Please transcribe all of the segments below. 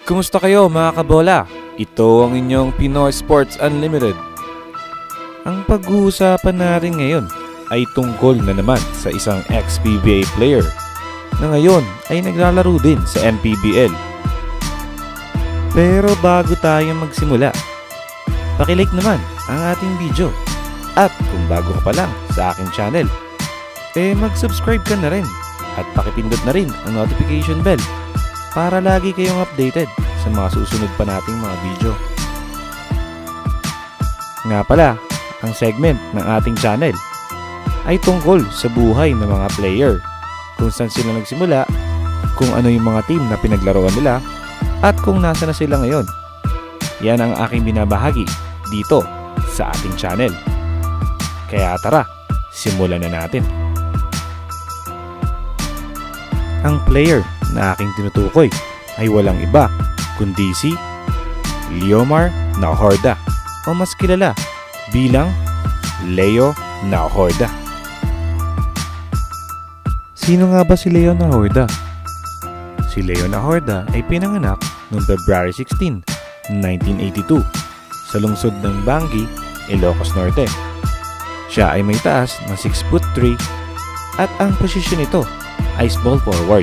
Kumusta kayo mga kabola? Ito ang inyong Pinoy Sports Unlimited. Ang pag-uusapan natin ngayon ay tungkol na naman sa isang ex-PBA player na ngayon ay naglalaro din sa MPBL. Pero bago tayo magsimula, pakilike naman ang ating video. At kung bago ka pa lang sa aking channel, mag-subscribe ka na rin at pakipindot na rin ang notification bell para lagi kayong updated sa mga susunod pa nating mga video. Nga pala, ang segment ng ating channel ay tungkol sa buhay ng mga player, kung saan sila nagsimula, kung ano yung mga team na pinaglaruan nila, at kung nasa na sila ngayon. Yan ang aking binabahagi dito sa ating channel. Kaya tara, simulan na natin. Ang player na aking tinutukoy ay walang iba kundi si Leomar Najorda, o mas kilala bilang Leo Najorda. Sino nga ba si Leo Najorda? Si Leo Najorda ay pinanganak noong February 16, 1982 sa lungsod ng Bangui, Ilocos Norte. Siya ay may taas na 6'3" at ang posisyon nito ay small forward.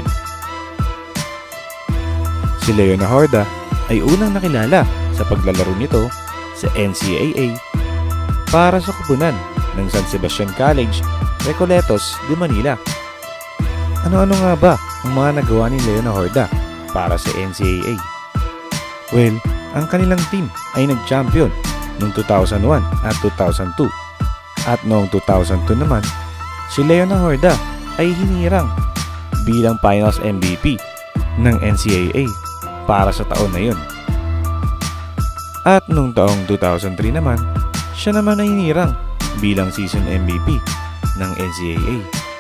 Si Leo Najorda ay unang nakilala sa paglalaro nito sa NCAA para sa kupunan ng San Sebastian College, Recoletos de Manila. Ano-ano nga ba ang mga nagawa ni Leo Najorda para sa NCAA? Well, ang kanilang team ay nag-champion noong 2001 at 2002. At noong 2002 naman, si Leo Najorda ay hinirang bilang Finals MVP ng NCAA para sa taon na yun. At noong taong 2003 naman, siya naman ay hinirang bilang Season MVP ng NCAA.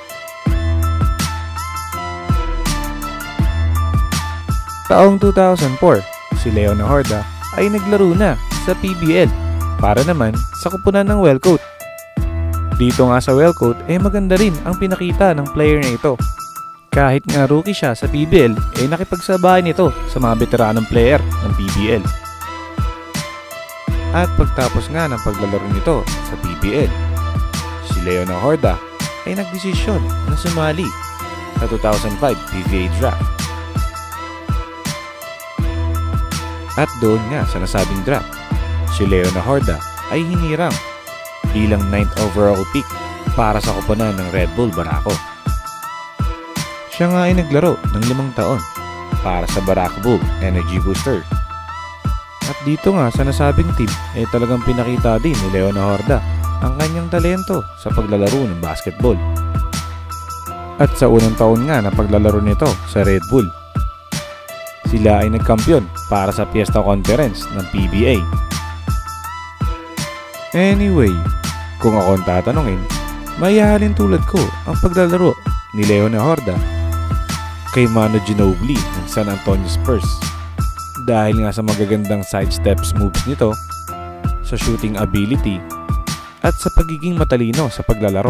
Taong 2004, si Leo Najorda ay naglaro na sa PBL para naman sa kupunan ng Wellcoat. Dito nga sa Wellcoat maganda rin ang pinakita ng player na ito. Kahit nga rookie siya sa PBL, nakipagsabayan nito sa mga veteranong player ng PBL. At pagtapos nga ng paglalaro nito sa PBL, si Leo Najorda ay nagdesisyon na sumali sa 2005 PBA Draft. At doon nga sa nasabing draft, si Leo Najorda ay hinirang bilang 9th overall pick para sa kupunan ng Red Bull Barako. Siya nga ay naglaro ng 5 taon para sa Barako Bull Energy Booster. At dito nga sa nasabing team talagang pinakita din ni Leo Najorda ang kanyang talento sa paglalaro ng basketball. At sa unang taon nga na paglalaro nito sa Red Bull, sila ay nagkampiyon para sa Fiesta Conference ng PBA. Anyway, kung ako ang tatanungin, mayahalin tulad ko ang paglalaro ni Leo Najorda kay Manu Ginobili ng San Antonio Spurs dahil nga sa magagandang sidesteps moves nito, sa shooting ability, at sa pagiging matalino sa paglalaro.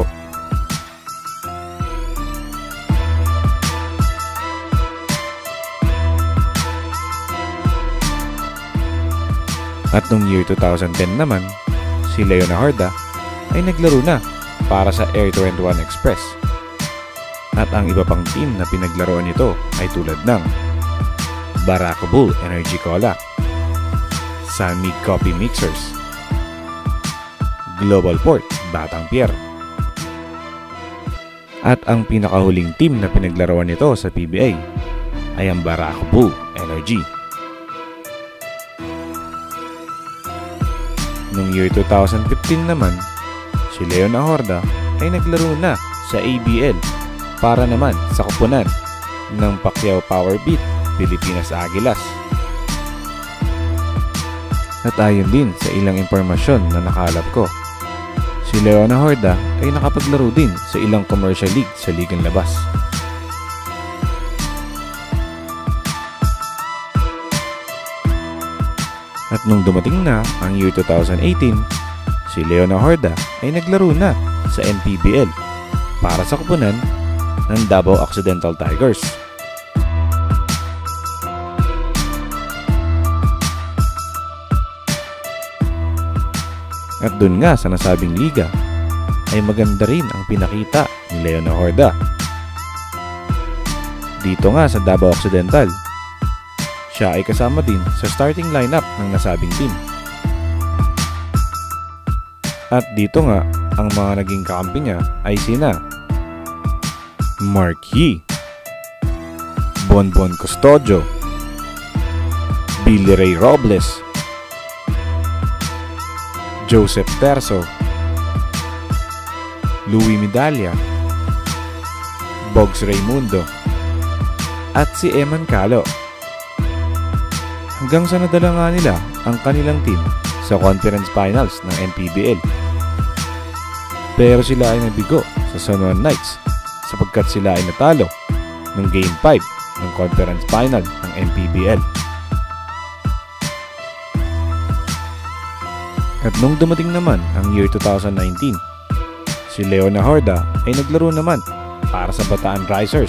At noong year 2010 naman, si Leo Najorda ay naglaro na para sa Air 21 Express. At ang iba pang team na pinaglaruan nito ay tulad ng Barako Bull Energy Cola, Sunmig Coffee Mixers, Global Port Batang Pier. At ang pinakahuling team na pinaglaruan nito sa PBA ay ang Barako Bull Energy. Noong year 2015 naman, si Leo Najorda ay naglaro na sa ABL para naman sa kupunan ng Pacquiao Powerbeat Pilipinas Agilas. At ayon din sa ilang impormasyon na nakalap ko, si Leo Najorda ay nakapaglaro din sa ilang commercial league sa ligang labas. At nung dumating na ang year 2018, si Leo Najorda ay naglaro na sa MPBL para sa kupunan ng Davao Occidental Tigers. At dun nga sa nasabing liga ay maganda rin ang pinakita ni Leo Najorda. Dito nga sa Davao Occidental, siya ay kasama din sa starting lineup ng nasabing team. At dito nga, ang mga naging kakampi niya ay sina Marquis, Bonbon Custodio, Billy Ray Robles, Joseph Terso, Louis Medalla, Bogs Raimundo, at si Eman Calo. Hanggang sa nadala nga nila ang kanilang team sa conference finals ng MPBL. Pero sila ay nabigo sa San Juan Knights sapagkat sila ay natalo ng Game 5 ng conference final ng MPBL. At nung dumating naman ang year 2019, si Leo Najorda ay naglaro naman para sa Bataan Risers.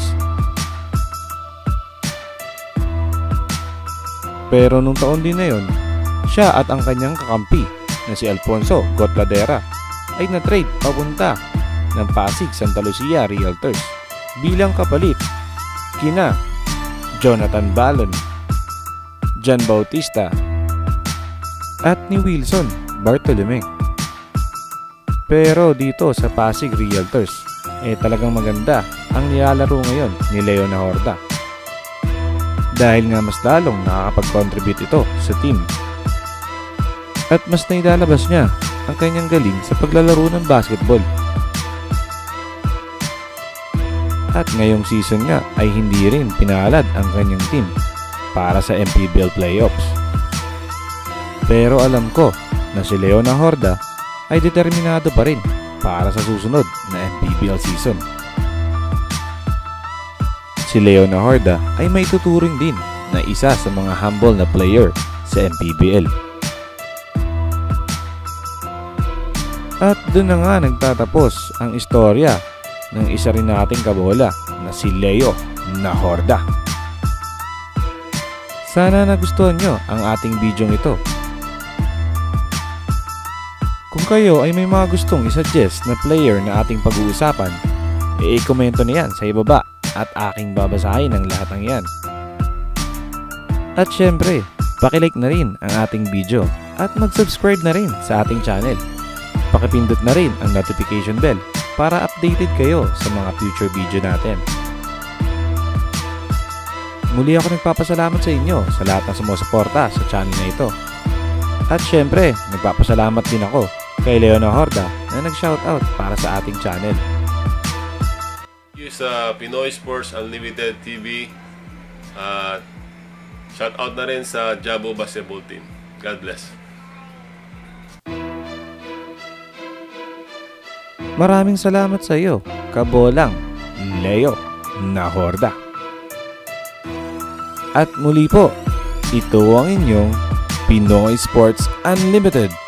Pero nung taon din na yun, siya at ang kanyang kakampi na si Alfonso Gotladera ay na-trade papunta ng Pasig Santa Lucia Realtors bilang kapalit kina Jonathan Balon, John Bautista at ni Wilson Bartolome. Pero dito sa Pasig Realtors talagang maganda ang nilalaro ngayon ni Leo Najorda dahil nga mas lalong nakakapag-contribute ito sa team at mas nailalabas niya ang kanyang galing sa paglalaro ng basketball. At ngayong season nga ay hindi rin pinalad ang kanyang team para sa MPBL playoffs. Pero alam ko na si Leo Najorda ay determinado pa rin para sa susunod na MPBL season. Si Leo Najorda ay may tuturing din na isa sa mga humble na player sa MPBL. At doon na nga nagtatapos ang istorya ng isa rin nating kabola na si Leo Najorda. Sana nagustuhan nyo ang ating video ito. Kung kayo ay may mga gustong isuggest na player na ating pag-uusapan, i-komento na yan sa ibaba at aking babasahin ang lahat ng yan. At syempre, pakilike na rin ang ating video at mag-subscribe na rin sa ating channel. Pakipindot na rin ang notification bell para updated kayo sa mga future video natin. Muli ako nagpapasalamat sa inyo sa lahat ng sumusuporta sa channel na ito. At syempre, nagpapasalamat din ako kay Leo Najorda na nag-shoutout para sa ating channel. Sa Pinoy Sports Unlimited TV, shoutout na rin sa Jabo Basketball Team. God bless. Maraming salamat sa iyo, kabolang Leo Najorda. At muli po, ito ang inyong Pinoy Sports Unlimited